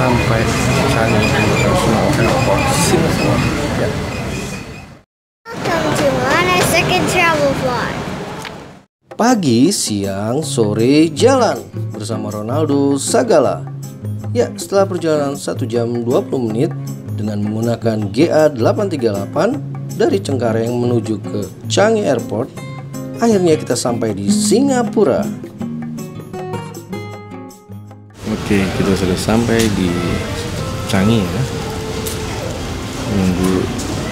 sampai Changi International Airport Singapura. Ya. Welcome to my second travel vlog. Pagi, siang, sore, jalan bersama Ronaldo Sagala. Ya, setelah perjalanan 1 jam 20 menit dengan menggunakan GA838 dari Cengkareng menuju ke Changi Airport, akhirnya kita sampai di Singapura. Oke, kita sudah sampai di Changi ya. Menunggu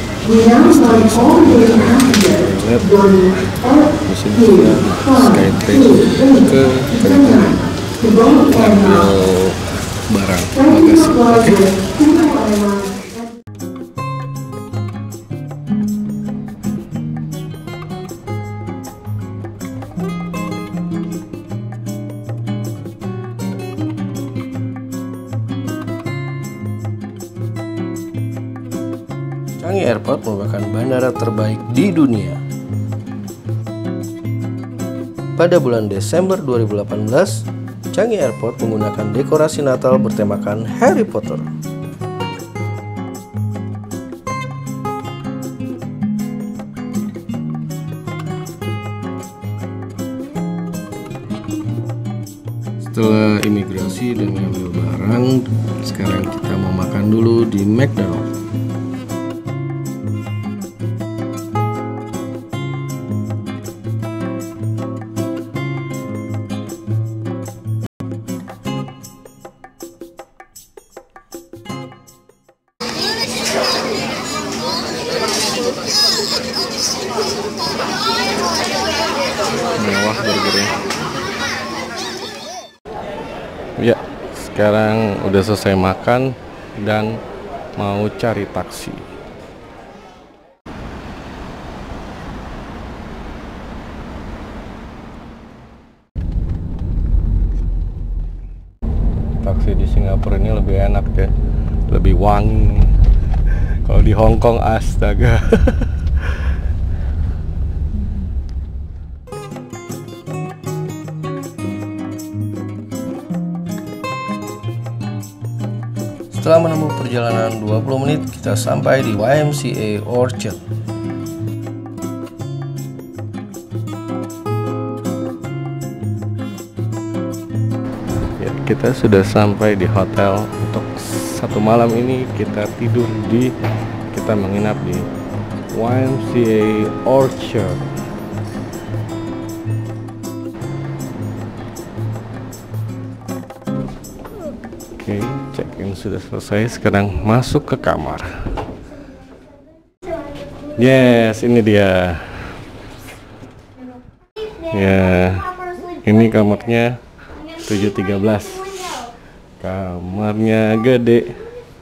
di sini kita Skytrain ke Kedatangan ambil barang bagasi. Oke. Changi Airport merupakan bandara terbaik di dunia. Pada bulan Desember 2018, Changi Airport menggunakan dekorasi Natal bertemakan Harry Potter. Setelah imigrasi dan mengambil barang, sekarang kita mau makan dulu di McDonald's. Mewah burgernya. Ya, sekarang udah selesai makan dan mau cari taksi. Taksi di Singapura ini lebih enak ya, lebih wangi. Kalau di Hong Kong, astaga. Setelah menempuh perjalanan 20 menit, kita sampai di YMCA Orchard. Ya, kita sudah sampai di hotel. Untuk satu malam ini kita menginap di YMCA Orchard. Oke, check-in sudah selesai. Sekarang masuk ke kamar. Yes, ini dia. Ya, ini kamarnya 713. Kamarnya gede.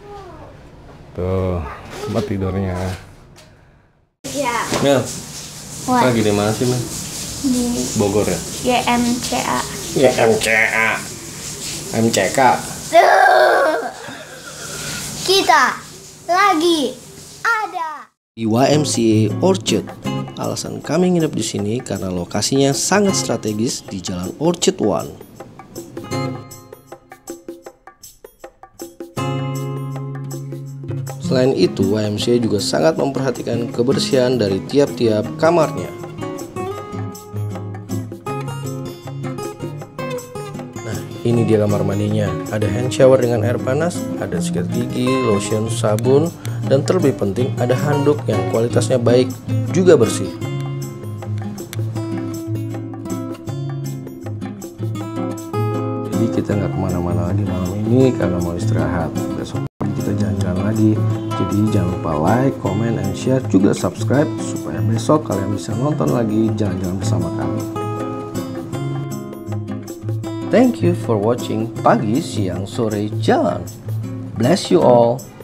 Tuh, tempat tidurnya. Mel, lagi di mana sih, Mel? Di Bogor ya? YMCA. YMCA. MCK. Kita lagi ada Di YMCA Orchard. Alasan kami nginep di sini karena lokasinya sangat strategis di Jalan Orchard One. Selain itu, YMCA juga sangat memperhatikan kebersihan dari tiap-tiap kamarnya. Nah, ini dia kamar mandinya. Ada hand shower dengan air panas, ada sikat gigi, lotion, sabun, dan terlebih penting ada handuk yang kualitasnya baik juga bersih. Jadi kita nggak kemana-mana lagi malam ini karena mau istirahat. Besok kita jalan-jalan lagi. Jadi jangan lupa like, comment, and share, juga subscribe supaya besok kalian bisa nonton lagi jalan-jalan bersama kami. Thank you for watching Pagi, Siang, Sore, Jalan. Bless you all.